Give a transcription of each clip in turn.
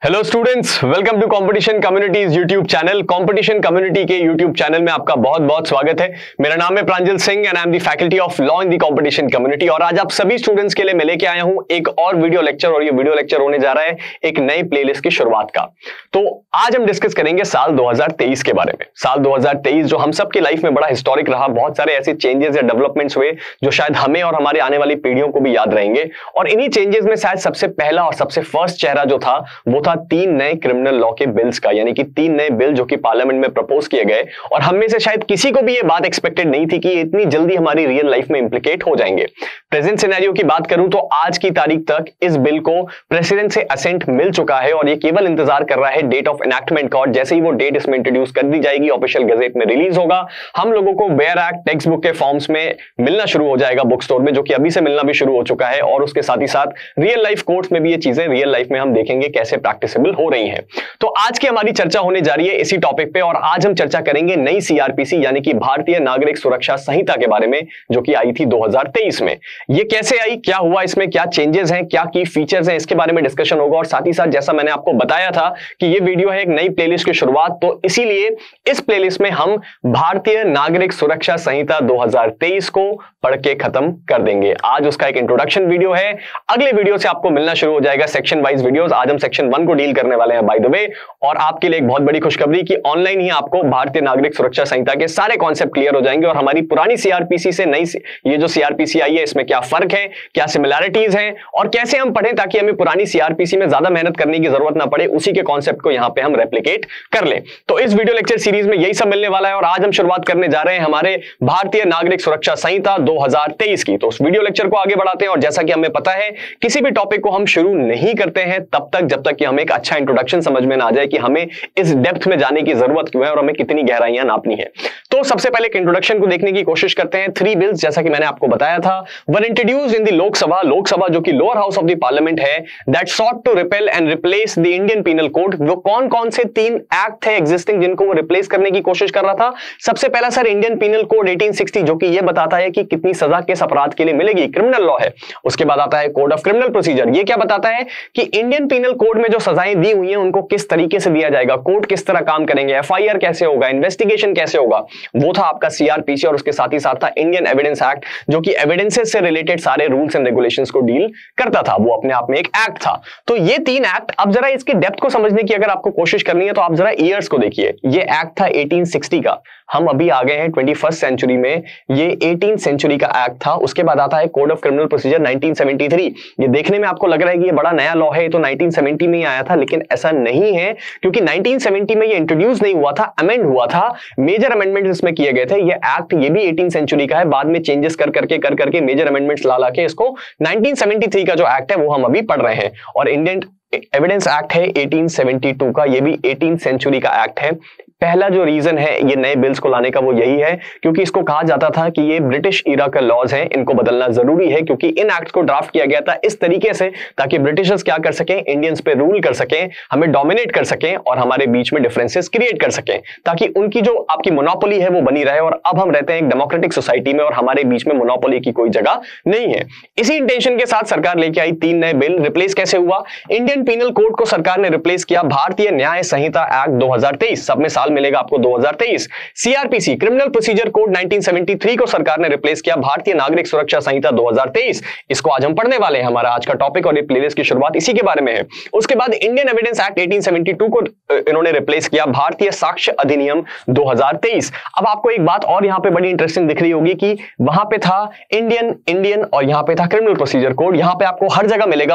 Hello students, welcome to competition community's YouTube channel. Competition community के YouTube channel में आपका बहुत बहुत स्वागत है। मेरा नाम है Pranjal Singh and I am the faculty of law in the competition community. और आज आप सभी स्टूडेंट्स के लिए मैं लेके आया हूं एक और वीडियो लेक्चर, और ये वीडियो लेक्चर होने जा रहा है एक नई प्लेलिस्ट की शुरुआत का। तो आज हम डिस्कस करेंगे साल 2023 के बारे में। साल 2023 जो हम सबकी लाइफ में बड़ा हिस्टोरिक रहा, बहुत सारे ऐसे चेंजेस या डेवलपमेंट्स हुए जो शायद हमें और हमारे आने वाली पीढ़ियों को भी याद रहेंगे। और इन्हीं चेंजेस में शायद सबसे पहला और सबसे फर्स्ट चेहरा जो था वो था 3 नए क्रिमिनल लॉ के बिल्स का, यानी कि 3 नए बिल जो कि पार्लियामेंट में प्रपोज किए गए। और हम में से शायद किसी को भी ये बात एक्सपेक्टेड नहीं थी कि इतनी जल्दी हमारी रियल लाइफ में इंप्लीकेट हो जाएंगे। प्रेजेंट सिनेरियो की बात करूं तो आज की तारीख तक इस बिल को प्रेसिडेंट से असेंट मिल चुका है और ये केवल इंतजार कर रहा है डेट ऑफ एनैक्टमेंट का। और जैसे ही वो डेट इसमें इंट्रोड्यूस कर दी जाएगी, ऑफिशियल गजेट में रिलीज होगा, हम लोगों को वेयर एक्ट टेक्स्ट बुक के फॉर्म्स में मिलना शुरू हो जाएगा बुक स्टोर में, जो कि अभी से मिलना भी शुरू हो चुका है। और उसके साथ ही साथ रियल लाइफ कोर्ट्स में भी ये चीजें रियल लाइफ में हम देखेंगे कैसे प्रैक्टिसेबल हो रही हैं। तो आज की हमारी चर्चा होने जा रही है इसी टॉपिक पे, और आज हम चर्चा करेंगे नई सीआरपीसी यानी कि भारतीय नागरिक सुरक्षा संहिता के बारे में, जो कि आई थी 2023 में। ये कैसे आई, क्या हुआ इसमें, क्या चेंजेस हैं, क्या की फीचर्स हैं, इसके बारे में डिस्कशन होगा। और साथ ही साथ जैसा मैंने आपको बताया था कि ये वीडियो है एक नई प्लेलिस्ट की शुरुआत, तो इसीलिए इस प्लेलिस्ट में हम भारतीय नागरिक सुरक्षा संहिता 2023 को पढ़ के खत्म कर देंगे। आज उसका एक इंट्रोडक्शन वीडियो है, अगले वीडियो से आपको मिलना शुरू हो जाएगा सेक्शन वाइज वीडियोस। आज हम सेक्शन 1 को डील करने वाले हैं बाय द वे। और आपके लिए एक बहुत बड़ी खुशखबरी कि ऑनलाइन ही आपको भारतीय नागरिक सुरक्षा संहिता के सारे कॉन्सेप्ट क्लियर हो जाएंगे, और हमारी पुरानी सीआरपीसी से नई ये जो सीआरपीसी आई है इसमें क्या फर्क है, क्या सिमिलैरिटीज हैं, और कैसे हम पढ़ें ताकि हमें पुरानी सीआरपीसी में ज्यादा मेहनत करने की जरूरत ना पड़े, उसी के कॉन्सेप्ट को यहां पे हम रेप्लिकेट कर लें। तो इस वीडियो लेक्चर सीरीज में यही सब मिलने वाला है, और आज हम शुरुआत करने जा रहे हैं हमारे भारतीय नागरिक सुरक्षा संहिता 2023 की। तो उस वीडियो लेक्चर को आगे बढ़ाते हैं। और जैसा कि हमें पता है, किसी भी टॉपिक को हम शुरू नहीं करते हैं तब तक जब तक कि हमें एक अच्छा इंट्रोडक्शन समझ में ना आ जाए कि हमें इस डेप्थ में जाने की जरूरत क्यों है और हमें कितनी गहराइयां नापनी है। तो सबसे पहले एक इंट्रोडक्शन को देखने की कोशिश करते हैं। 3 बिल्स, जैसा कि मैंने आपको बताया था, were introduced in the Lok Sabha जो कि lower house of the Parliament है, that sought to repeal and replace the Indian penal code. वो कौन कौन से 3 एक्ट थे एग्जिस्टिंग जिनको वो रिप्लेस करने की कोशिश कर रहा था? सबसे पहला सर इंडियन पीनल कोड 1860, जो कि ये बताता है कि कितनी सजा किस अपराध के लिए मिलेगी, क्रिमिनल लॉ है। उसके बाद आता है कोड ऑफ क्रिमिनल प्रोसीजर, ये क्या बताता है कि इंडियन पीनल कोड में जो सजाएं दी हुई हैं उनको किस तरीके से दिया जाएगा, कोर्ट किस तरह काम करेंगे, एफआईआर कैसे होगा, इन्वेस्टिगेशन कैसे होगा। वो था आपका सीआरपीसी। और उसके साथ ही साथ था इंडियन एविडेंस एक्ट, जो कि एविडेंसेस से रिलेटेड सारे रूल्स एंड रेगुलेशंस को डील करता था। वो अपने आप में एक एक्ट था। तो ये 3 एक्ट, अब जरा इसकी डेप्थ को समझने की अगर आपको कोशिश करनी है तो आप जरा ईयर्स को देखिए। ये एक्ट था 1860 का, हम अभी आ गए हैं 21st सेंचुरी में, ये 18th सेंचुरी का एक्ट था। उसके बाद आता है कोड ऑफ क्रिमिनल प्रोसीजर 1973। ये देखने में आपको लग रहा है कि ये बड़ा नया लॉ है, तो 1970 में ही आया था, लेकिन ऐसा नहीं है, क्योंकि 1970 में ये इंट्रोड्यूस नहीं हुआ था, अमेंड हुआ था। मेजर अमेंडमेंट्स इसमें किए गए थे। ये एक्ट ये भी 18th सेंचुरी का है, बाद में चेंजेस कर करके मेजर अमेंडमेंट्स ला के इसको 1973 का जो एक्ट है वो हम अभी पढ़ रहे हैं। और इंडियन एविडेंस एक्ट है 1872 का, ये भी 18th सेंचुरी का एक्ट है। पहला जो रीजन है ये नए बिल्स को लाने का वो यही है, क्योंकि इसको कहा जाता था कि ये ब्रिटिश ईरा का लॉज हैं, इनको बदलना जरूरी है, क्योंकि इन एक्ट्स को ड्राफ्ट किया गया था इस तरीके से ताकि ब्रिटिशर्स क्या कर सकें, इंडियंस पे रूल कर सकें, हमें डोमिनेट कर सकें और हमारे बीच में डिफरेंसेस क्रिएट कर सकें, ताकि उनकी जो आपकी मोनोपोली है वो बनी रहे। और अब हम रहते हैं एक डेमोक्रेटिक सोसाइटी में और हमारे बीच में मोनोपोली की कोई जगह नहीं है। इसी इंटेंशन के साथ सरकार लेके आई 3 नए बिल। रिप्लेस कैसे हुआ? इंडियन पीनल कोड को सरकार ने रिप्लेस किया भारतीय न्याय संहिता एक्ट 2023, सब में साल मिलेगा आपको 2023। सीआरपीसी क्रिमिनल प्रोसीजर कोड 1973 को सरकार ने रिप्लेस किया भारतीय नागरिक सुरक्षा संहिता 2023। इसको आज हम पढ़ने वाले हैं, हमारा आज का टॉपिक, और ये प्लेलिस्ट की शुरुआत इसी के बारे में है। उसके बाद इंडियन एविडेंस एक्ट 1872 को इन्होंने रिप्लेस किया भारतीय साक्ष्य अधिनियम 2023। अब आपको एक बात और यहां पे बड़ी इंटरेस्टिंग दिख रही होगी कि वहां पे था इंडियन और यहां पे था क्रिमिनल प्रोसीजर कोड। यहां पे आपको हर जगह मिलेगा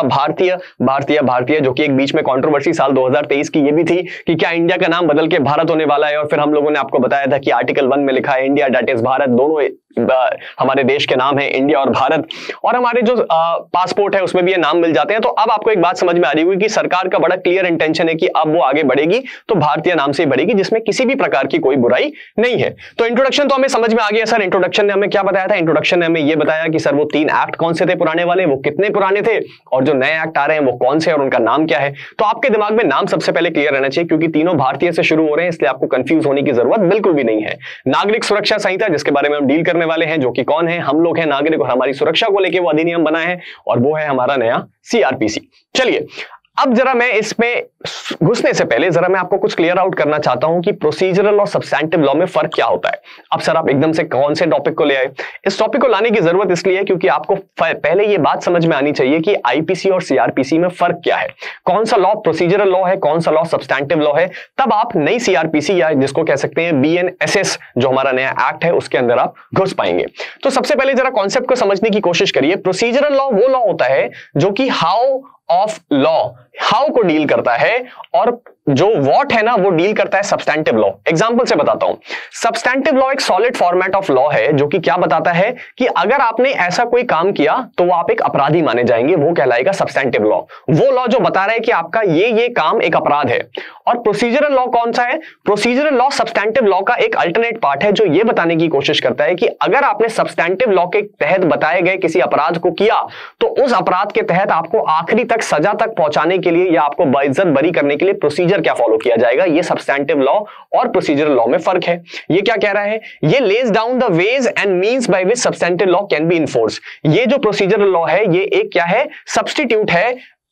भारतीय, जो कि एक बीच में कंट्रोवर्सी साल 2023 की ये भी थी कि क्या इंडिया का नाम बदल के भारत होने वाला है। और फिर हम लोगों ने आपको बताया था कि आर्टिकल 1 में लिखा है इंडिया दैट इज भारत, दोनों हमारे देश के नाम है इंडिया और भारत, और हमारे जो पासपोर्ट है उसमें भी ये नाम मिल जाते हैं। तो अब आपको एक बात समझ में आ रही होगी कि सरकार का बड़ा क्लियर इंटेंशन है कि अब वो आगे बढ़ेगी तो भारतीय नाम से बढ़ेगी, जिसमें किसी भी प्रकार की कोई बुराई नहीं है। तो इंट्रोडक्शन तो हमें समझ में आ गया सर। इंट्रोडक्शन ने हमें क्या बताया था? इंट्रोडक्शन ने हमें ये बताया कि सर वो 3 एक्ट कौन से थे पुराने वाले, वो कितने पुराने थे, और जो नए एक्ट आ रहे हैं वो कौन से और उनका नाम क्या है। तो आपके दिमाग में नाम सबसे पहले क्लियर रहना चाहिए, क्योंकि तीनों भारतीय से शुरू हो रहे हैं, इसलिए आपको कंफ्यूज होने की जरूरत बिल्कुल भी नहीं है। नागरिक सुरक्षा संहिता, जिसके बारे में हम डील करने वाले हैं, जो कि कौन है, हम लोग हैं नागरिक, और हमारी सुरक्षा को लेकर वो अधिनियम बना है, और वो है हमारा नया सीआरपीसी। चलिए अब जरा मैं इसमें घुसने से पहले जरा मैं आपको कुछ क्लियर आउट करना चाहता हूं कि प्रोसीजरल और सब्सटैंटिव लॉ में फर्क क्या होता है। अब सर आप एकदम से कौन से टॉपिक को ले आए? इस टॉपिक को लाने की जरूरत इसलिए है क्योंकि आपको पहले ये बात समझ में आनी चाहिए कि आईपीसी और सीआरपीसी में फर्क क्या है, कौन सा लॉ प्रोसीजरल लॉ है, कौन सा लॉ सब्सटैंटिव लॉ है। तब आप नई सीआरपीसी या जिसको कह सकते हैं बीएनएसएस जो हमारा नया एक्ट है उसके अंदर आप घुस पाएंगे। तो सबसे पहले जरा कॉन्सेप्ट को समझने की कोशिश करिए। प्रोसीजरल लॉ वो लॉ होता है जो कि हाउ ऑफ लॉ, हाउ को डील करता है, और जो व्हाट है ना वो डील करता है सब्सटैंटिव लॉ। एग्जांपल से बताता हूं। सब्सटैंटिव लॉ एक सॉलिड फॉर्मेट ऑफ लॉ है जो कि क्या बताता है कि अगर आपने ऐसा कोई काम किया तो वो आप एक अपराधी माने जाएंगे, वो कहलाएगा सब्सटैंटिव लॉ। वो लॉ जो बता रहा है कि आपका ये काम एक अपराध है। और प्रोसीजरल लॉ कौन सा है? प्रोसीजरल लॉ सब्सटैंटिव लॉ का एक अल्टरनेट पार्ट है जो ये बताने की कोशिश करता है कि अगर आपने सब्सटैंटिव लॉ के तहत बताए गए किसी अपराध को किया तो उस अपराध के तहत आपको आखिरी तक सजा तक पहुंचाने के लिए या आपको बेइज्जत बरी करने के लिए प्रोसीजर क्या फॉलो किया जाएगा। ये सब्सटैंटिव लॉ और प्रोसीजरल लॉ में फर्क है। ये क्या कह रहा है? ये lays down the ways and means by which substantive law can be enforce. ये जो प्रोसीजरल लॉ है ये एक क्या है? सब्स्टिट्यूट है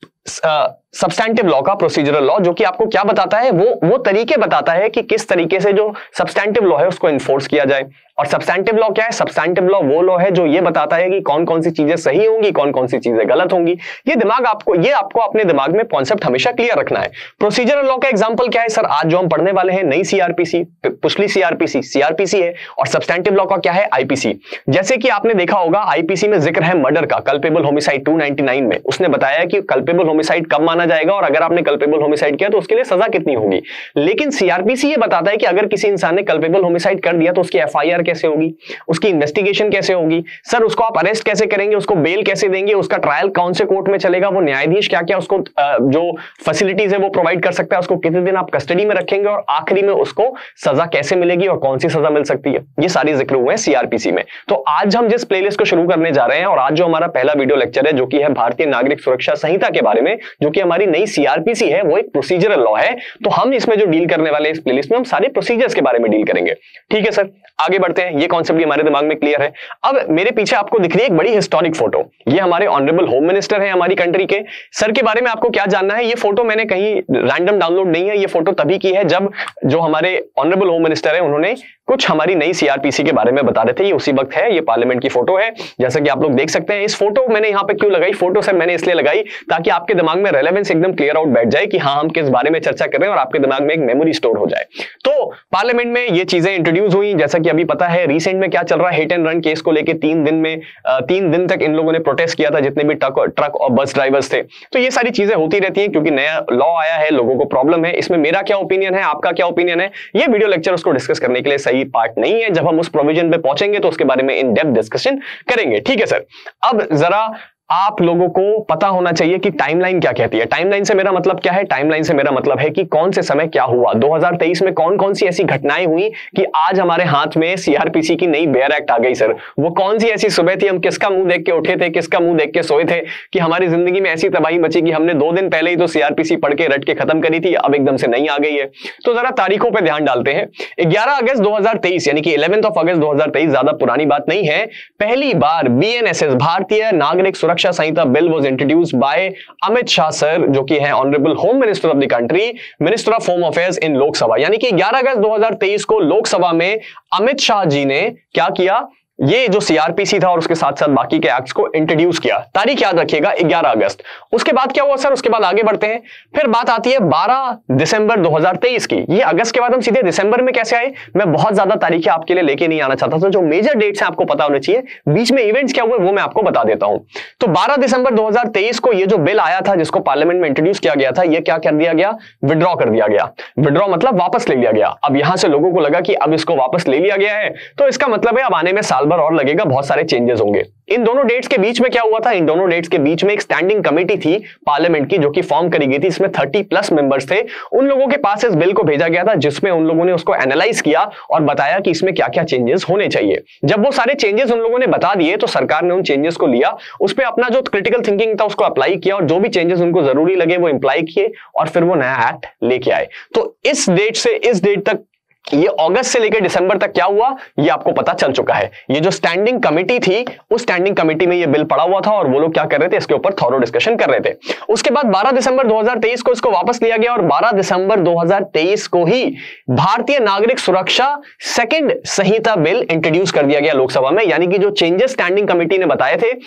सब्सटैंटिव लॉ का, प्रोसीजरल लॉ, जो कि आपको क्या बताता है? वो तरीके बताता है कि किस तरीके से जो सब्सटैंटिव लॉ है उसको इन्फोर्स किया जाए। और सब्सटैंटिव लॉ क्या है? सब्सटैंटिव लॉ वो लॉ है जो ये बताता है कि कौन कौन सी चीजें सही होंगी, कौन कौन सी चीजें गलत होंगी। ये आपको अपने दिमाग में कॉन्सेप्ट हमेशा क्लियर रखना है। प्रोसीजरल लॉ का एग्जांपल क्या है सर? आज जो हम पढ़ने वाले हैं नई सीआरपीसी, पिछली सीआरपीसी है, और सब्सटैंटिव लॉ का क्या है? आईपीसी। जैसे कि आपने देखा होगा आईपीसी में जिक्र है मर्डर का, कल्पेबल होमिसाइड 299 में उसने बताया कि कल्पेबल होमिसाइड कब माना जाएगा और अगर आपने कल्पेबल होमिसाइड किया तो उसके लिए सजा कितनी होगी। लेकिन सीआरपीसी ये बताता है कि अगर किसी इंसान ने कल्पेबल होमिसाइड कर दिया तो उसकी एफआईआर कैसे होगी, उसकी इन्वेस्टिगेशन कैसे होगी, सर उसको आप अरेस्ट कैसे करेंगे, उसको बेल कैसे देंगे, उसका ट्रायल कौन से कोर्ट में चलेगा, वो न्यायाधीश क्या क्या उसको जो फैसिलिटीज है वो प्रोवाइड कर सकता है, उसको कितने दिन आप कस्टडी में रखेंगे और आखिरी में उसको सजा कैसे मिलेगी और कौन सी सजा मिल सकती है। ये सारी जिक्र हुए हैं सीआरपीसी में। तो आज हम जिस प्लेलिस्ट को शुरू करने जा रहे हैं और आज जो हमारा पहला वीडियो लेक्चर है जो कि है भारतीय नागरिक सुरक्षा संहिता के बारे में, जो कि हमारी नई सीआरपीसी है, वो एक प्रोसीजरल लॉ है। तो हम इसमें जो डील करने वाले इस प्लेलिस्ट में हम सारे प्रोसीजर्स के बारे में डील करेंगे। ठीक है सर, आगे बढ़ते हैं। ये कॉन्सेप्ट हमारे दिमाग में क्लियर है। अब मेरे पीछे आपको दिख रही है एक बड़ी हिस्टोरिक फोटो। ये हमारे ऑनरेबल होम मिनिस्टर है हमारी कंट्री के। सर के बारे में आपको क्या जानना है? ये फोटो मैंने कहीं रैंडम डाउनलोड नहीं है, ये फोटो तभी की है जब जो हमारे ऑनरेबल होम मिनिस्टर है उन्होंने कुछ हमारी नई सीआरपीसी के बारे में बता रहे थे। ये उसी वक्त है, ये पार्लियामेंट की फोटो है जैसा कि आप लोग देख सकते हैं। इस फोटो मैंने यहाँ पे क्यों लगाई? फोटो सर मैंने इसलिए लगाई ताकि आपके दिमाग में रेलेवेंस एकदम क्लियर आउट बैठ जाए कि हाँ हम किस बारे में चर्चा कर रहे हैं और आपके दिमाग में एक मेमोरी स्टोर हो जाए। तो पार्लियामेंट में ये चीजें इंट्रोड्यूस हुई। जैसा कि अभी पता है रिसेंट में क्या चल रहा है, हिट एंड रन केस को लेकर 3 दिन तक इन लोगों ने प्रोटेस्ट किया था, जितने भी ट्रक और बस ड्राइवर्स थे। तो ये सारी चीजें होती रहती हैं क्योंकि नया लॉ आया है, लोगों को प्रॉब्लम है। इसमें मेरा क्या ओपिनियन है, आपका क्या ओपिनियन है, ये वीडियो लेक्चर उसको डिस्कस करने के लिए सही पार्ट नहीं है। जब हम उस प्रोविजन पे पहुंचेंगे तो उसके बारे में इन डेप्थ डिस्कशन करेंगे। ठीक है सर, अब जरा आप लोगों को पता होना चाहिए कि टाइमलाइन क्या कहती है। टाइमलाइन से मेरा मतलब क्या है? टाइमलाइन से मेरा मतलब है कि कौन से समय क्या हुआ, 2023 में कौन कौन सी ऐसी घटनाएं हुई कि आज हमारे हाथ में सीआरपीसी की नई बेयर एक्ट आ गई। सर वो कौन सी ऐसी सुबह थी, हम किसका मुंह देख के उठे थे, किसका मुंह देख के सोए थे कि हमारी जिंदगी में ऐसी तबाही मची कि हमने 2 दिन पहले ही तो सीआरपीसी पढ़ के रट के खत्म करी थी, अब एकदम से नहीं आ गई है। तो जरा तारीखों पर ध्यान डालते हैं। 11 अगस्त 2023 यानी कि 11 अगस्त 2023 ज्यादा पुरानी बात नहीं है। पहली बार BNSS Bharatiya Nagarik Suraksha Sanhita bill was introduced by Amit Shah sir, जो कि है honourable home minister of the country, minister of home affairs in Lok Sabha. यानी कि 11 अगस्त 2023 को लोकसभा में अमित शाह जी ने क्या किया? ये जो सीआरपीसी था और उसके साथ साथ बाकी के एक्ट्स को इंट्रोड्यूस किया। तारीख याद रखिएगा 11 अगस्त। उसके बाद क्या हुआ सर? उसके बाद आगे बढ़ते हैं। फिर बात आती है 12 दिसंबर 2023 की। ये अगस्त के बाद हम सीधे दिसंबर में कैसे आए? मैं बहुत ज्यादा तारीखें आपके लिए लेके नहीं आना चाहता था, जो मेजर डेट्स हैं आपको पता होने चाहिए, बीच में इवेंट्स क्या हुए वो मैं आपको बता देता हूं। तो 12 दिसंबर 2023 को ये जो बिल आया था जिसको पार्लियामेंट में इंट्रोड्यूस किया गया था, ये क्या कर दिया गया? विड्रॉ कर दिया गया। विड्रॉ मतलब वापस ले लिया गया। अब यहां से लोगों को लगा कि अब इसको वापस ले लिया गया है तो इसका मतलब है अब आने में साल भर और लगेगा, बहुत सारे चेंजेस होंगे। इन दोनों डेट्स के बीच में क्या हुआ था? इन दोनों डेट्स के बीच में एक स्टैंडिंग कमेटी थी पार्लियामेंट की जो कि फॉर्म करी गई थी। इसमें 30+ मेंबर्स थे। उन लोगों के पास इस बिल को भेजा गया था जिसमें उन लोगों ने उसको एनालाइज किया और बताया कि इसमें क्या क्या चेंजेस होने चाहिए। जब वो सारे चेंजेस उन लोगों ने बता दिए तो सरकार ने उन चेंजेस को लिया, उस पर अपना जो क्रिटिकल थिंकिंग था उसको अप्लाई किया और जो भी चेंजेस उनको जरूरी लगे वो इंप्लाई किए और फिर वो नया एक्ट लेके आए। तो इस डेट से इस डेट तक ये अगस्त से लेकर दिसंबर तक क्या हुआ ये आपको पता चल चुका है। ये जो स्टैंडिंग कमेटी थी उस स्टैंडिंग कमेटी में ये बिल पड़ा हुआ था और वो लोग क्या कर रहे थे, इसके ऊपर थॉरो डिस्कशन कर रहे थे। उसके बाद 12 दिसंबर 2023 को इसको वापस लिया गया और 12 दिसंबर 2023 को ही भारतीय नागरिक सुरक्षा सेकंड संहिता बिल इंट्रोड्यूस कर दिया गया लोकसभा में। यानी कि जो चेंजेस स्टैंडिंग कमेटी ने बताए थे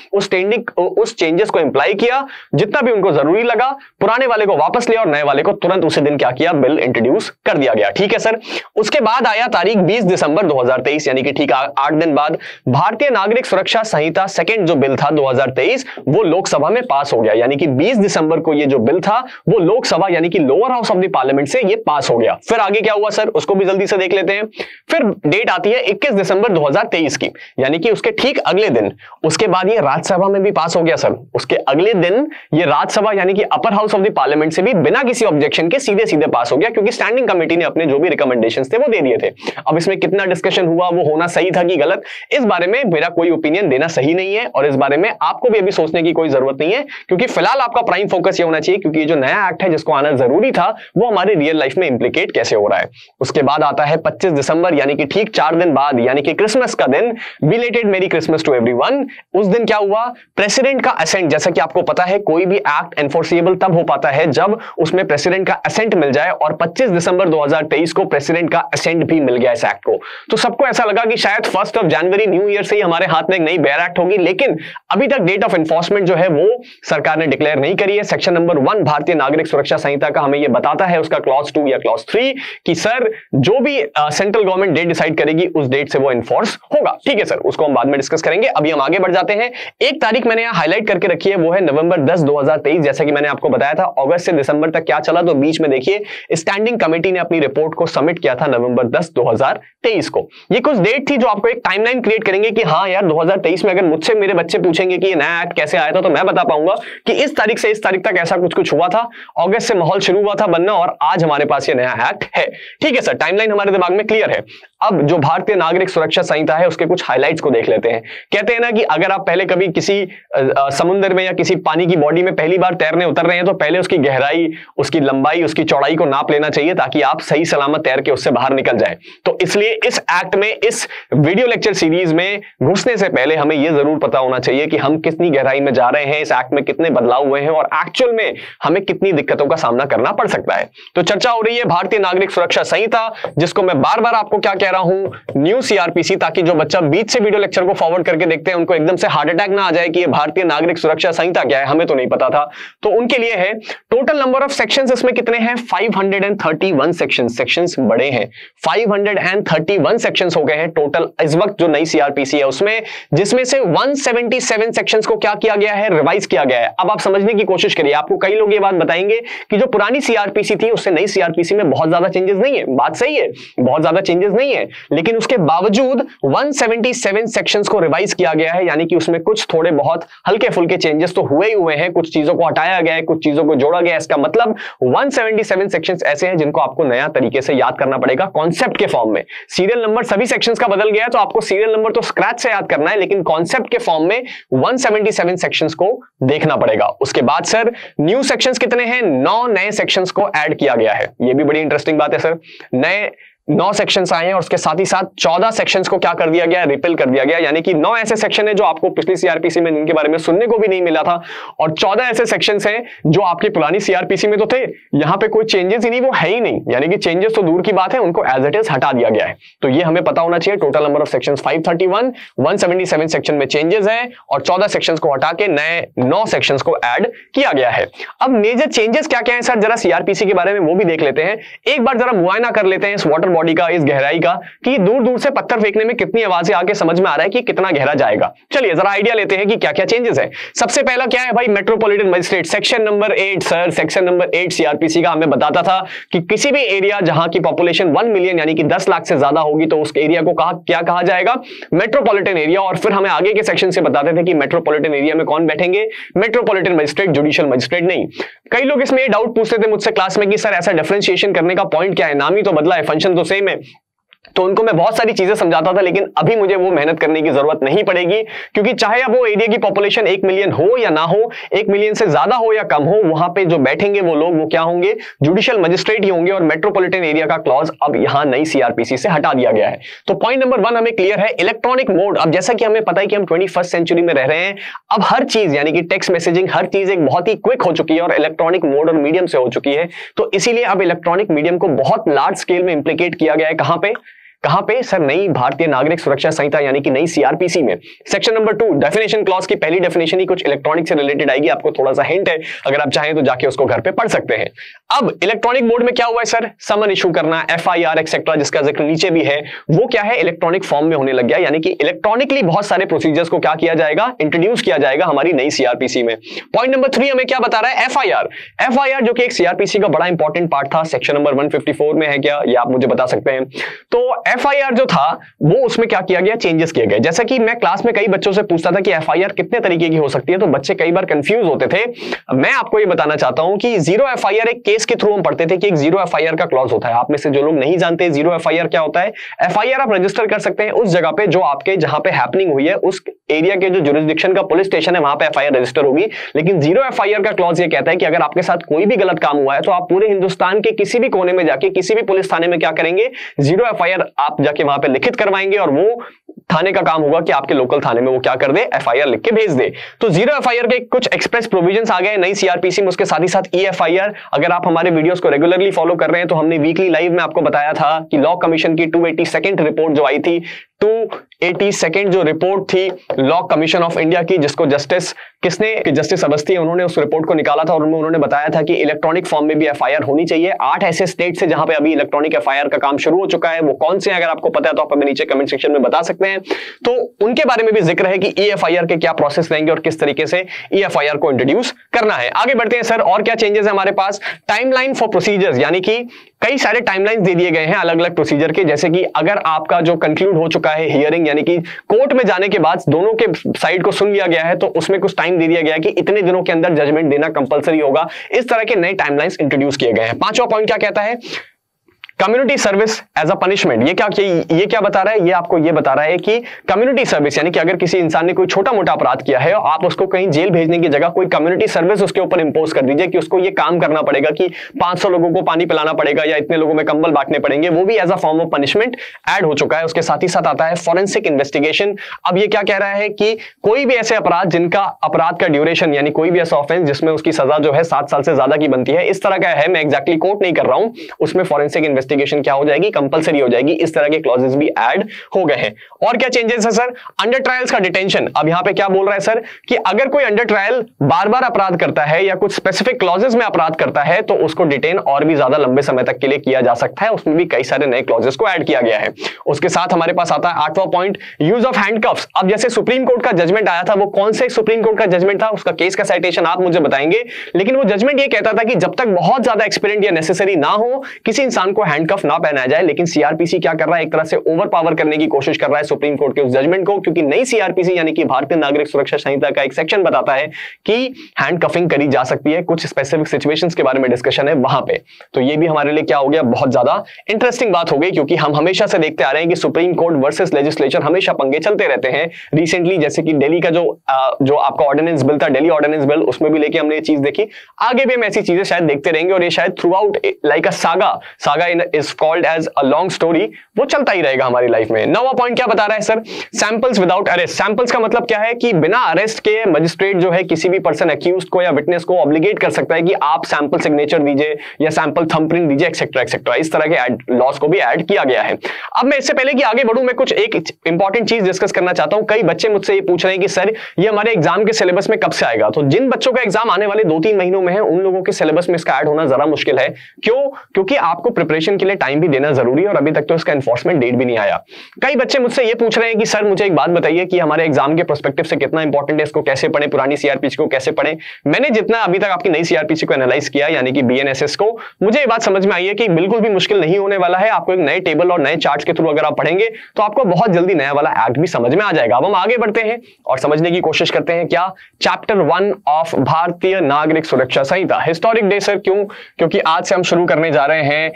उस चेंजेस को इंप्लाई किया, जितना भी उनको जरूरी लगा, पुराने वाले को वापस लिया और नए वाले को तुरंत उसी दिन क्या किया, बिल इंट्रोड्यूस कर दिया गया। ठीक है सर। उसके बाद आया तारीख 20 दिसंबर 2023, यानी कि ठीक 8 दिन बाद भारतीय नागरिक सुरक्षा संहिता सेकंड जो बिल था 2023 वो लोकसभा में पास हो गया। यानी कि 20 दिसंबर को ये जो बिल था वो लोकसभा यानी कि lower house of the Parliament से ये पास हो गया। फिर आगे क्या हुआ सर, उसको भी जल्दी से देख लेते हैं। फिर डेट आती है 21 दिसंबर 2023 की, यानी कि उसके ठीक अगले दिन उसके बाद ये राज्यसभा में भी पास हो गया सर। उसके अगले दिन ये राज्यसभा यानी कि upper house of the Parliament से भी बिना किसी ऑब्जेक्शन के सीधे सीधे पास हो गया, क्योंकि स्टैंडिंग कमेटी ने अपने जो भी रिकमेंडेशंस थे वो दे दिए थे। अब इसमें कितना डिस्कशन हुआ, वो होना सही था कि गलत, इस बारे में मेरा कोई ओपिनियन देना सही नहीं है और इस बारे में आपको भी अभी सोचने की कोई जरूरत नहीं है, क्योंकि फिलहाल आपका प्राइम फोकस ये होना चाहिए क्योंकि ये जो नया एक्ट है जिसको आना जरूरी था वो हमारे रियल लाइफ में इंप्लीकेट कैसे हो रहा है। उसके बाद आता है 25 दिसंबर यानी कि ठीक 4 दिन बाद, यानी कि क्रिसमस का दिन। बिलेटेड मेरी क्रिसमस टू एवरीवन। उस दिन क्या हुआ, प्रेसिडेंट का असेंट, जैसा कि आपको पता है कोई भी एक्ट एनफोर्सेबल तब हो पाता है जब उसमें प्रेसिडेंट का असेंट मिल जाए, और 25 दिसंबर 2023 को प्रेसिडेंट का असेंट भी मिल गया इस एक्ट को। तो सबको ऐसा लगा कि शायद 1 जनवरी न्यू ईयर से ही हमारे हाथ में एक नई बेयर एक्ट होगी, लेकिन अभी तक डेट ऑफ एनफोर्समेंट जो है वो सरकार ने डिक्लेयर नहीं करी है। सेक्शन नंबर 1 भारतीय नागरिक सुरक्षा संहिता का हमें यह बताता है, उसका क्लॉज 2 या क्लॉज 3, कि सर जो भी सेंट्रल गवर्नमेंट डेट डिसाइड करेगी उस डेट से वो एनफोर्स होगा। ठीक है सर, उसको हम बाद में डिस्कस करेंगे। अभी हम आगे बढ़ जाते हैं। एक तारीख मैंने यहां हाईलाइट करके रखी है, वो है नवंबर 10 2023। जैसा कि मैंने आपको बताया था अगस्त से दिसंबर तक क्या चला, तो बीच में देखिए स्टैंडिंग कमेटी ने अपनी रिपोर्ट को सबमिट किया था नवंबर 10 2023 को। ये कुछ डेट थी जो आपको एक टाइमलाइन क्रिएट करेंगे कि हाँ यार 2023 में अगर मुझसे मेरे बच्चे पूछेंगे कि ये नया एक्ट कैसे आया था, तो मैं बता पाऊंगा कि इस तारीख से इस तारीख तक ऐसा कुछ कुछ हुआ था, अगस्त से माहौल शुरू हुआ था बनना और आज हमारे पास ये नया एक्ट है। ठीक है सर, टाइमलाइन हमारे दिमाग में क्लियर है। अब जो भारतीय नागरिक सुरक्षा संहिता है उसके कुछ हाइलाइट्स को देख लेते हैं। कहते हैं ना कि अगर आप पहले कभी किसी समुद्र में या किसी पानी की बॉडी में पहली बार तैरने उतर रहे हैं तो पहले उसकी गहराई, उसकी लंबाई, उसकी चौड़ाई को नाप लेना चाहिए ताकि आप सही सलामत तैर के उससे बाहर निकल जाए। तो इसलिए इस एक्ट में, इस वीडियो लेक्चर सीरीज में घुसने से पहले हमें यह जरूर पता होना चाहिए कि हम कितनी गहराई में जा रहे हैं, इस एक्ट में कितने बदलाव हुए हैं और एक्चुअल में हमें कितनी दिक्कतों का सामना करना पड़ सकता है। तो चर्चा हो रही है भारतीय नागरिक सुरक्षा संहिता, जिसको मैं बार बार आपको क्या कह रहा हूं, न्यू सीआरपीसी, ताकि जो बच्चा बीच से वीडियो लेक्चर को फॉरवर्ड करके देखते हैं उनको एकदम से हार्ट अटैक ना आ जाए कि ये भारतीय नागरिक सुरक्षा संहिता क्या है, हमें तो नहीं पता था। तो उनके लिए है टोटल नंबर ऑफ सेक्शंस इसमें कितने हैं, 531 सेक्शंस। सेक्शंस बड़े हैं, 531 सेक्शंस हो गए हैं टोटल इस वक्त जो नई सीआरपीसी है उसमें, जिसमें से 177 सेक्शंस को क्या किया गया है, रिवाइज किया गया है। अब आप समझने की कोशिश करिए, आपको कई लोग ये बात बताएंगे कि जो पुरानी सीआरपीसी थी उससे नई सीआरपीसी में बहुत ज्यादा चेंजेस नहीं है। बात सही है, बहुत ज्यादा चेंजेस नहीं है, लेकिन उसके बावजूद 177 सेक्शंस को रिवाइज किया गया है, यानी कि उसमें कुछ थोड़े बहुत हल्के फुल्के चेंजेस तो हुए ही हुए हैं, कुछ चीजों को हटाया गया है, कुछ चीजों को जोड़ा गया है। इसका मतलब 177 सेक्शंस ऐसे हैं जिनको आपको नया तरीके से याद करना पड़ेगा कॉन्सेप्ट के फॉर्म में। सीरियल नंबर सभी सेक्शंस का बदल गया है तो आपको सीरियल नंबर तो स्क्रैच से याद करना है, लेकिन कॉन्सेप्ट के फॉर्म में 177 सेक्शंस को देखना पड़ेगा। उसके बाद सर न्यू सेक्शंस कितने हैं, 9 नए सेक्शंस को ऐड किया गया है। यह भी बड़ी इंटरेस्टिंग बात है सर, नए 9 सेक्शंस आए हैं और उसके साथ ही साथ 14 सेक्शंस को क्या कर दिया गया, रिपेल कर दिया गया। यानी कि 9 ऐसे सेक्शन है जो आपको पिछली सीआरपीसी में जिनके बारे में सुनने को भी नहीं मिला था, और 14 ऐसे सेक्शंस हैं जो आपकी पुरानी सीआरपीसी में तो थे, यहां पे कोई चेंजेस ही नहीं, वो है ही नहीं। यानी कि चेंजेस तो दूर की बात है, उनको एज इट इज हटा दिया गया है। तो ये हमें पता होना चाहिए। Total number of sections 531, 177 section में चेंजेस है और 14 सेक्शंस को हटा के नए 9 सेक्शंस को ऐड किया गया है। अब मेजर चेंजेस क्या क्या है सर, जरा सीआरपीसी के बारे में वो भी देख लेते हैं। एक बार जरा मुआयना कर लेते हैं इस वाटर बॉडी का, इस गहराई का, कि दूर दूर से पत्थर फेंकने में कितनी आवाजें आके समझ में आ रहा है कि कितना गहरा जाएगा। चलिए जरा आइडिया लेते हैं कि क्या क्या चेंजेस है। सबसे पहला क्या है भाई, metropolitan magistrate. Section number 8 sir, section number 8 CrPC का हमें बताता था कि किसी भी एरिया जहां की पॉपुलेशन 1 मिलियन यानी कि 10 लाख से ज्यादा होगी तो उस एरिया को क्या कहा जाएगा, मेट्रोपॉलिटन एरिया। और फिर हमें आगे के सेक्शन से बताते थे कि मेट्रोपॉलिटन एरिया में कौन बैठेंगे, मेट्रोपॉलिटन मजिस्ट्रेट, जुडिशियल मजिस्ट्रेट नहीं। कई लोग इसमें डाउट पूछते थे मुझसे क्लास में कि सर ऐसा डिफरेंशिएशन करने का पॉइंट क्या है, नाम ही तो बदला है, फंक्शन तो सेम है। तो उनको मैं बहुत सारी चीजें समझाता था, लेकिन अभी मुझे वो मेहनत करने की जरूरत नहीं पड़ेगी, क्योंकि चाहे अब वो एरिया की पॉपुलेशन 1 मिलियन हो या ना हो, 1 मिलियन से ज्यादा हो या कम हो, वहां पे जो बैठेंगे वो लोग वो क्या होंगे, जुडिशियल मजिस्ट्रेट ही होंगे, और मेट्रोपॉलिटन एरिया का क्लॉज अब यहां नई सीआरपीसी से हटा दिया गया है। तो पॉइंट नंबर 1 हमें क्लियर है, इलेक्ट्रॉनिक मोड। अब जैसा कि हमें पता है कि हम 21st सेंचुरी में रह रहे हैं, अब हर चीज यानी कि टेक्स्ट मैसेजिंग हर चीज एक बहुत ही क्विक हो चुकी है और इलेक्ट्रॉनिक मोड और मीडियम से हो चुकी है। तो इसीलिए अब इलेक्ट्रॉनिक मीडियम को बहुत लार्ज स्केल में इंप्लीकेट किया गया है। कहां पे सर? नई भारतीय नागरिक सुरक्षा संहिता यानी कि नई सीआरपीसी में सेक्शन नंबर 2 डेफिनेशन क्लॉज की पहली डेफिनेशन ही कुछ इलेक्ट्रॉनिक से रिलेटेड आएगी। आपको थोड़ा सा हिंट है, अगर आप चाहें तो जाके उसको घर पे पढ़ सकते हैं। अब इलेक्ट्रॉनिक मोड में क्या हुआ है सर? समन इशू करना, एफआईआर एक्सेट्रा, जिसका जिक्र नीचे भी है, वो क्या है, इलेक्ट्रॉनिक फॉर्म में होने लग गया। यानी कि इलेक्ट्रॉनिकली बहुत सारे प्रोसीजर्स को क्या किया जाएगा, इंट्रोड्यूस किया जाएगा हमारी नई सीआरपीसी में। पॉइंट नंबर 3 हमें क्या बता रहा है? एफआईआर जो कि एक सीआरपीसी का बड़ा इंपॉर्टेंट पार्ट था, सेक्शन नंबर 154 में है क्या, ये आप मुझे बता सकते हैं। तो एफआईआर जो था वो उसमें क्या किया गया, चेंजेस किए गए। जैसा कि मैं क्लास में कई बच्चों से पूछता था कि एफआईआर कितने तरीके की हो सकती है, तो बच्चे कई बार कंफ्यूज होते थे। मैं आपको ये बताना चाहता हूं कि जीरो एफआईआर एक केस के थ्रू हम पढ़ते थे कि एक जीरो एफआईआर का क्लॉज होता है। आप में से जो लोग नहीं जानते जीरो एफआईआर क्या होता है, एफआईआर आप रजिस्टर कर सकते हैं उस जगह पे जो आपके जहां पे हैपनिंग हुई है, उस एरिया के जो जुरिस्डिक्शन का पुलिस स्टेशन है वहां पे एफआईआर रजिस्टर होगी। लेकिन जीरो एफआईआर का क्लॉज ये कहता है कि अगर आपके साथ कोई भी गलत काम हुआ है तो आप पूरे हिंदुस्तान के किसी भी कोने में जाके किसी भी पुलिस थाने में क्या करेंगे, जीरो एफआईआर आप जाके वहां पे लिखित करवाएंगे और वो थाने का काम होगा कि आपके लोकल थाने में वो क्या कर दे, एफआईआर लिख के भेज दे। तो जीरो एफआईआर के कुछ एक्सप्रेस प्रोविजंस आ गए नई सीआरपीसी में। उसके साथ ही साथ ईएफआईआर, अगर आप हमारे वीडियोस को रेगुलरली फॉलो कर रहे हैं तो हमने वीकली लाइव में आपको बताया था कि लॉ कमीशन की 282nd रिपोर्ट जो आई थी, 282nd जो रिपोर्ट थी लॉ कमीशन ऑफ इंडिया की, जिसको जस्टिस अवस्थी उन्होंने उस रिपोर्ट को निकाला था और उन्होंने बताया था कि इलेक्ट्रॉनिक फॉर्म में भी एफआईआर होनी चाहिए। 8 ऐसे स्टेट से जहां पे अभी इलेक्ट्रॉनिक एफआईआर का काम शुरू हो चुका है, वो कौन से हैं अगर आपको पता है तो आप हमें नीचे कमेंट सेक्शन में बता सकते हैं। तो उनके बारे में भी जिक्र है कि ईएफआईआर के क्या प्रोसेस रहेंगे और किस तरीके से ईएफआईआर को इंट्रोड्यूस करना है। आगे बढ़ते हैं सर, और क्या चेंजेस है हमारे पास? टाइमलाइन फॉर प्रोसीजर्स, यानी कि कई सारे टाइमलाइंस दे दिए गए हैं अलग अलग प्रोसीजर के। जैसे कि अगर आपका जो कंक्लूड हो चुका है हियरिंग, यानी कि कोर्ट में जाने के बाद दोनों के साइड को सुन लिया गया है, तो उसमें कुछ टाइम दे दिया गया है कि इतने दिनों के अंदर जजमेंट देना कंपलसरी होगा। इस तरह के नए टाइमलाइंस इंट्रोड्यूस किए गए हैं। 5वां पॉइंट क्या कहता है? Community service as a punishment. ये क्या बता रहा है? ये आपको ये बता रहा है कि कम्युनिटी सर्विस यानी कि अगर किसी इंसान ने कोई छोटा मोटा अपराध किया है, आप उसको कहीं जेल भेजने की जगह कोई कम्युनिटी सर्विस उसके ऊपर इंपोज कर दीजिए कि उसको ये काम करना पड़ेगा कि 500 लोगों को पानी पिलाना पड़ेगा या इतने लोगों में कंबल बांटने पड़ेंगे, वो भी as a form of punishment add हो चुका है। उसके साथ ही साथ आता है फॉरेंसिक इन्वेस्टिगेशन। अब ये क्या कह रहा है कि कोई भी ऐसे अपराध जिनका अपराध का ड्यूरेशन यानी कोई भी ऐसा ऑफेंस जिसमें उसकी सजा जो है 7 साल से ज्यादा की बनती है, इस तरह का है, मैं एग्जैक्टली कोट नहीं कर रहा हूं, उसमें फॉरेंसिक इन्वेस्टिगेशन क्या हो जाएगी, कंपलसरी हो जाएगी। इस तरह के क्लॉजेस भी ऐड हो गए हैं। और क्या चेंजेस है सर? अंडर ट्रायल्स का डिटेंशन। अब यहां पे क्या बोल रहा है सर कि अगर कोई अंडर ट्रायल बार बार अपराध करता है या कुछ स्पेसिफिक क्लॉजेस में अपराध करता है तो उसको डिटेन और भी ज्यादा लंबे समय तक के लिए किया जा सकता है। उसमें भी कई सारे नए क्लॉजेस को ऐड किया गया है। उसके साथ हमारे पास आता है 8वां पॉइंट, यूज ऑफ हैंडकफ्स। अब जैसे सुप्रीम कोर्ट का जजमेंट आया था, वो कौन से सुप्रीम कोर्ट का जजमेंट था, उसका केस का साइटेशन आप मुझे बताएंगे, लेकिन वो जजमेंट ये कहता था कि जब तक बहुत ज्यादा एक्सपीरियंट या नेसेसरी ना हो, किसी इंसान को हैंडकफ ना पहनाया जाए। लेकिन सीआरपीसी क्या कर रहा है, एक तरह से ओवर पावर करने की कोशिश कर रहा है सुप्रीम कोर्ट के उस जजमेंट को, क्योंकि नई सीआरपीसी यानी कि भारतीय नागरिक सुरक्षा संहिता का एक सेक्शन बताता है कि हैंडकफिंग करी जा सकती है, कुछ स्पेसिफिक सिचुएशंस के बारे में डिस्कशन है वहां पे। तो ये भी हमारे लिए क्या हो गया, बहुत ज्यादा इंटरेस्टिंग बात हो गई, क्योंकि हम हमेशा से देखते आ रहे हैं कि सुप्रीम कोर्ट वर्सेस लेजिस्लेचर हमेशा पंगे चलते रहते हैं। रिसेंटली जैसे कि दिल्ली का जो आपका ऑर्डिनेंस बिल था, दिल्ली ऑर्डिनेंस बिल, उसमें भी लेके हमने ये चीज देखी। आगे भी हम ऐसी चीजें शायद देखते रहेंगे और ये शायद throughout like a saga is called as a long story, वो चलता ही रहेगा हमारी लाइफ में। 9वां पॉइंट क्या बता रहा है sir? Samples without arrest. Samples का मतलब क्या है कि बिना अरेस्ट के मजिस्ट्रेट जो है किसी भी पर्सन एक्यूज्ड को या विटनेस को ऑब्लिगेट कर सकता है कि आप सैंपल सिग्नेचर दीजिए या सैंपल थंबप्रिंट दीजिए, एक्सेट्रा एक्सेट्रा। इस तरह के लॉस को भी ऐड किया गया है। अब मैं इससे पहले कि आगे बढ़ूं, मैं कुछ एक इंपॉर्टेंट चीज डिस्कस करना चाहता हूं। कई बच्चे मुझसे ये पूछ रहे हैं कि सर ये हमारे एग्जाम के सिलेबस में कब से आएगा? तो जिन बच्चों का एग्जाम आने वाले 2-3 महीनों में है, उन लोगों के सिलेबस में इसका ऐड होना जरा मुश्किल है। क्यों? क्योंकि आपको प्रिपरेशन के लिए टाइम भी देना जरूरी है और अभी तक तो इसका एनफोर्समेंट डेट भी नहीं आया। कई बच्चे मुझसे ये पूछ रहे हैं कि सर मुझे एक बात बताइए कि हमारे एग्जाम के पर्सपेक्टिव से कितना इंपॉर्टेंट है, इसको कैसे पढ़ें, पुरानी सीआरपीसी को कैसे पढ़ें। मैंने जितना अभी तक आपकी नई सीआरपीसी को एनालाइज किया यानी कि बीएनएसएस को, मुझे ये बात समझ में आई है कि बिल्कुल भी मुश्किल नहीं होने वाला है। आपको एक नए टेबल और नए चार्ट्स के थ्रू अगर आप पढ़ेंगे तो आपको बहुत जल्दी नया वाला एक्ट भी समझ में आ जाएगा। अब हम आगे बढ़ते हैं और समझने की कोशिश करते हैं क्या चैप्टर 1 ऑफ भारतीय नागरिक सुरक्षा संहिता। हिस्टोरिक डे सर, क्यों? क्योंकि आज से हम शुरू करने जा रहे हैं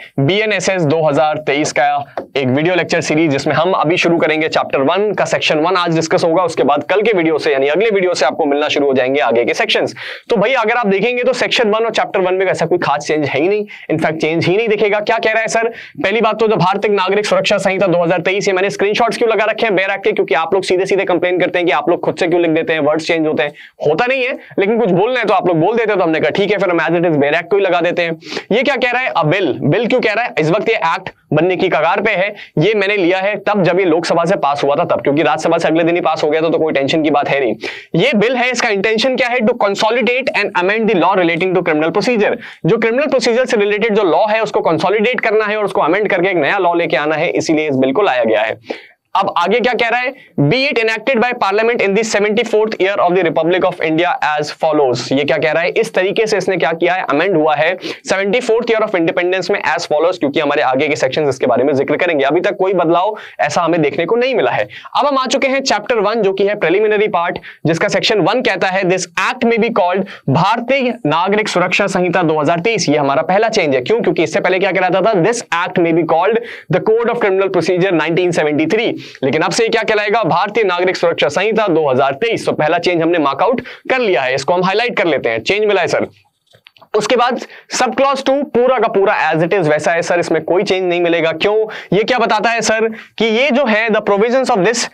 TNSS 2023 का एक वीडियो लेक्चर सीरीज जिसमें हम अभी शुरू करेंगे चैप्टर 1 का सेक्शन 1 आज डिस्कस होगा। उसके बाद कल के वीडियो से यानी अगले वीडियो से आपको मिलना शुरू हो जाएंगे आगे के सेक्शंस। तो भाई अगर आप देखेंगे तो सेक्शन 1 और चैप्टर 1 में ऐसा कोई खास चेंज है ही नहीं, इनफैक्ट चेंज ही नहीं दिखेगा। क्या कह रहा है सर? पहली बात तो जो भारतीय नागरिक सुरक्षा संहिता 2023 है, मैंने स्क्रीनशॉट्स क्यों लगा रखे हैं बेयर एक्ट के, क्योंकि आप लोग सीधे सीधे कंप्लेन करते हैं कि आप लोग खुद से क्यों लिख देते हैं, वर्ड्स चेंज होते हैं। होता नहीं है, लेकिन कुछ बोलना है तो आप लोग बोल देते हैं, तो हमने कहा ठीक है फिर हम as it is bare act को ही लगा देते हैं। ये क्या कह रहा है? अब बिल क्यों कह रहा है? इस वक्त ये एक्ट बनने की कगार पे है। ये मैंने लिया है तब जब ये लोकसभा से पास हुआ था तब, क्योंकि राज्यसभा से अगले दिन ही पास हो गया तो कोई टेंशन की बात है नहीं। ये बिल है, इसका इंटेंशन क्या है? To consolidate and amend the law relating to criminal procedure. जो क्रिमिनल प्रोसीजर से रिलेटेड जो लॉ है उसको कंसोलिडेट करना है और उसको अमेंड करके एक नया लॉ लेके आना है, इसीलिए इस बिल को लाया गया है। अब आगे क्या कह रहा है? Be it enacted by Parliament in the 74th year of the republic of India as follows. ये क्या कह रहा है? इस तरीके से इसने क्या किया है? अमेंड हुआ है 74th ईयर ऑफ इंडिपेंडेंस में एज फॉलोज, क्योंकि हमारे आगे के सेक्शंस इसके बारे में जिक्र करेंगे। अभी तक कोई बदलाव ऐसा हमें देखने को नहीं मिला है। अब हम आ चुके हैं चैप्टर 1 जो कि है प्रिलिमिनरी पार्ट, जिसका सेक्शन 1 कहता है this act may be called Bharatiya Nagarik Suraksha संहिता 2023। ये हमारा पहला चेंज है। क्यों? क्योंकि इससे पहले क्या कह रहा था? This act may be called the code of criminal procedure 1973, लेकिन अब से क्या कहलाएगा? भारतीय नागरिक सुरक्षा संहिता 2023। तो पहला चेंज हमने मार्कआउट कर लिया है, इसको हम हाईलाइट कर लेते हैं। चेंज मिला है सर। उसके बाद सब क्लॉज 2 पूरा का पूरा एज इट इज वैसा है सर, इसमें कोई चेंज नहीं मिलेगा। क्यों? ये क्या बताता है सर कि ये जो है the provisions of this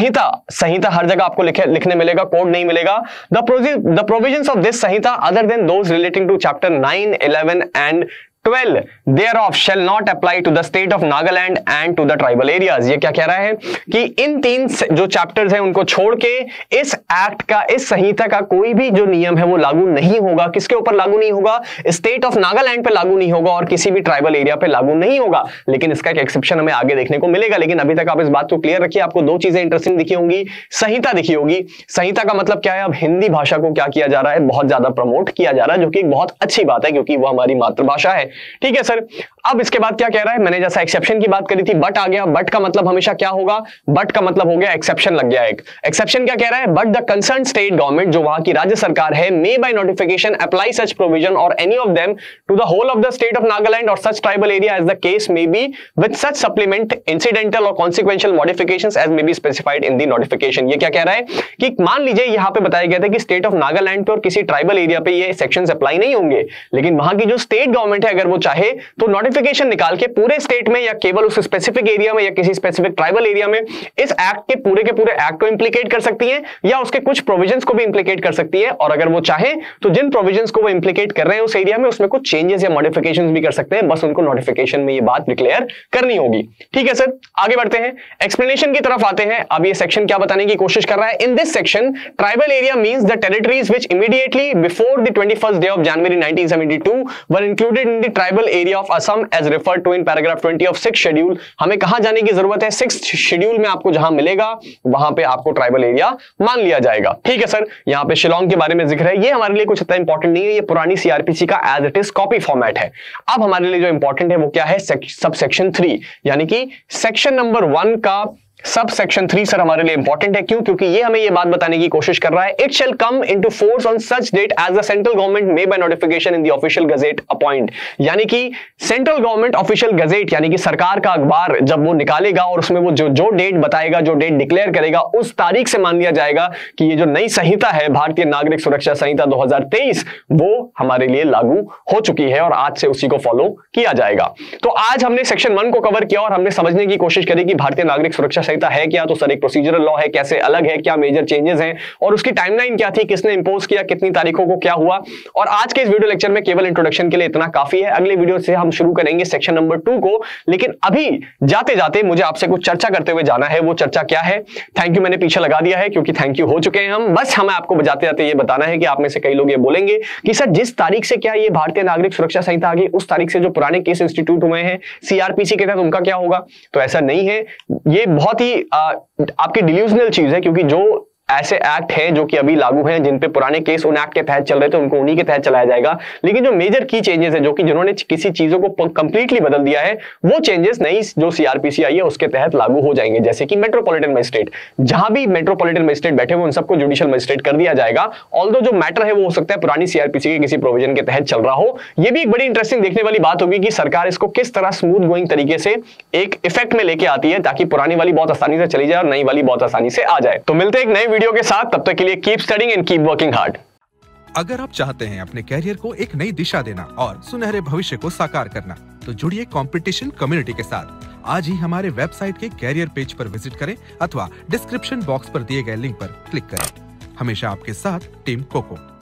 Sanhita हर जगह आपको लिखने मिलेगा, कोड नहीं मिलेगा। The provisions of this Sanhita other than those relating to chapter 9, 11 एंड 12 thereof shall not apply to the state of Nagaland and to the tribal areas। ये क्या कह रहा है कि इन 3 जो चैप्टर्स हैं उनको छोड़ के इस एक्ट का, इस संहिता का कोई भी जो नियम है वो लागू नहीं होगा। किसके ऊपर लागू नहीं होगा? स्टेट ऑफ नागालैंड पे लागू नहीं होगा और किसी भी ट्राइबल एरिया पे लागू नहीं होगा। लेकिन इसका एक एक्सेप्शन हमें आगे देखने को मिलेगा। लेकिन अभी तक आप इस बात को क्लियर रखिए, आपको 2 चीजें इंटरेस्टिंग दिखी होंगी। संहिता दिखी होगी। संहिता का मतलब क्या है? अब हिंदी भाषा को क्या किया जा रहा है? बहुत ज्यादा प्रमोट किया जा रहा है, जो कि एक बहुत अच्छी बात है क्योंकि वो हमारी मातृभाषा है। ठीक है सर। अब इसके बाद क्या कह रहा है? मैंने जैसा एक्सेप्शन की बात करी थी, बट आ गया। बट का मतलब हमेशा क्या होगा? बट का मतलब हो गया एक्सेप्शन लग गया। एक एक्सेप्शन क्या कह रहा है? But the concern state government, जो वहां की राज्य सरकार है, may by notification apply such provision or any of them to the whole of the state of Nagaland or such tribal area as the case may be with such supplement incidental or consequential modifications as may be specified in the notification. ये क्या कह रहा है कि मान लीजिए यहां पे बताया गया था कि स्टेट ऑफ नागालैंड पे और किसी ट्राइबल एरिया पे ये सेक्शंस अप्लाई नहीं होंगे, लेकिन वहां की जो स्टेट गवर्नमेंट है अगर वो चाहे तो नोटिफिकेशन निकाल के पूरे स्टेट में या केवल उस स्पेसिफिक एरिया में या किसी स्पेसिफिक ट्राइबल एरिया में इस एक्ट के पूरे एक्ट को इंप्लीकेट कर सकती है या उसके कुछ प्रोविजंस को भी इंप्लीकेट कर सकती है। और अगर वो चाहे तो जिन प्रोविजंस को वो इंप्लीकेट कर रहे हैं उस एरिया में उसमें कुछ चेंजेस या मॉडिफिकेशंस भी कर सकते हैं, बस उनको नोटिफिकेशन में ये बात डिक्लेयर करनी होगी। ठीक है सर, आगे बढ़ते हैं, एक्सप्लेनेशन की तरफ आते हैं। अब ये सेक्शन क्या बताने की कोशिश कर रहा है? In this section tribal area means the territories which immediately before the 21st day of January 1972 were included in the tribal area of Assam as referred to in paragraph 20 of 6th schedule। हमें कहां जाने की जरूरत है? 6th schedule में आपको जहां मिलेगा वहां पे आपको ट्राइबल एरिया मान लिया जाएगा। ठीक है सर, यहां पे शिलोंग के बारे में जिक्र है, ये हमारे लिए कुछ इतना इंपॉर्टेंट नहीं है, ये पुरानी सीआरपीसी का as it is copy format है। अब हमारे लिए जो इंपॉर्टेंट है वो क्या है? सब सेक्शन 3 यानी कि सेक्शन नंबर 1 का सब सेक्शन 3 सर हमारे लिए इंपॉर्टेंट है। क्यों? क्योंकि ये हमें ये बात बताने की कोशिश कर रहा है, it shall come into force on such date as the central government may by notification in the official gazette appoint. यानी कि सेंट्रल गवर्नमेंट ऑफिशियल गजेट यानी कि सरकार का अखबार जब वो निकालेगा और उसमें वो जो डेट बताएगा, जो डेट डिक्लेयर करेगा, उस तारीख से मान लिया जाएगा कि ये जो नई संहिता है भारतीय नागरिक सुरक्षा संहिता 2023 वो हमारे लिए लागू हो चुकी है और आज से उसी को फॉलो किया जाएगा। तो आज हमने सेक्शन 1 को कवर किया और हमने समझने की कोशिश करी कि भारतीय नागरिक सुरक्षा है क्या, तो सर एक प्रोसीजरल लॉ है, कैसे अलग है, क्या मेजर चेंजेस हैं और उसकी टाइमलाइन क्या थी, किसने इंपोज किया, कितनी तारीखों को क्या हुआ। और आज के इस वीडियो लेक्चर में केवल इंट्रोडक्शन के लिए इतना काफी है। अगले वीडियो से हम शुरू करेंगे सेक्शन नंबर 2 को, लेकिन अभी जाते जाते मुझे आपसे कुछ चर्चा करते हुए जाना है। वो चर्चा क्या है? थैंक यू मैंने पीछे लगा दिया है क्योंकि थैंक यू हो चुके हैं हम। बस हमें आपको जाते जाते ये बताना है कि आप में से कई लोग ये बोलेंगे कि सर जिस तारीख से क्या ये भारतीय नागरिक सुरक्षा संहिता आ गई उस तारीख से जो पुराने केस इंस्टीट्यूट हुए हैं सीआरपीसी के तहत उनका क्या होगा? तो ऐसा नहीं है, ये बहुत ही आपकी डिल्यूजनल चीज है, क्योंकि जो ऐसे एक्ट हैं जो कि अभी लागू हैं, जिन पे पुराने केस उन एक्ट के तहत चल रहे थे, उनको उन्हीं के तहत चलाया जाएगा। लेकिन जो मेजर की चेंजेस है, जो कि जिन्होंने किसी चीजों को कंप्लीटली बदल दिया है, वो चेंजेस नई जो सीआरपीसी आई है उसके तहत लागू हो जाएंगे। जैसे कि मेट्रोपॉलिटन मजिस्ट्रेट, जहां भी मेट्रोपॉलिटन मजिस्ट्रेट बैठे हुए उन सबको जुडिशियल मजिस्ट्रेट कर दिया जाएगा। ऑल्दो जो मैटर है वो हो सकता है पुरानी सीआरपीसी के किसी प्रोविजन के तहत चल रहा हो। ये भी एक बड़ी इंटरेस्टिंग देखने वाली बात होगी कि सरकार इसको किस तरह स्मूथ गोइंग तरीके से एक इफेक्ट में लेके आती है, ताकि पुरानी वाली बहुत आसानी से चली जाए और नई वाली बहुत आसानी से आ जाए। तो मिलते हैं एक नए वीडियो के साथ, तब तक के लिए keep studying and keep working hard. अगर आप चाहते हैं अपने कैरियर को एक नई दिशा देना और सुनहरे भविष्य को साकार करना, तो जुड़िए कंपटीशन कम्युनिटी के साथ। आज ही हमारे वेबसाइट के कैरियर पेज पर विजिट करें अथवा डिस्क्रिप्शन बॉक्स पर दिए गए लिंक पर क्लिक करें। हमेशा आपके साथ टीम कोको।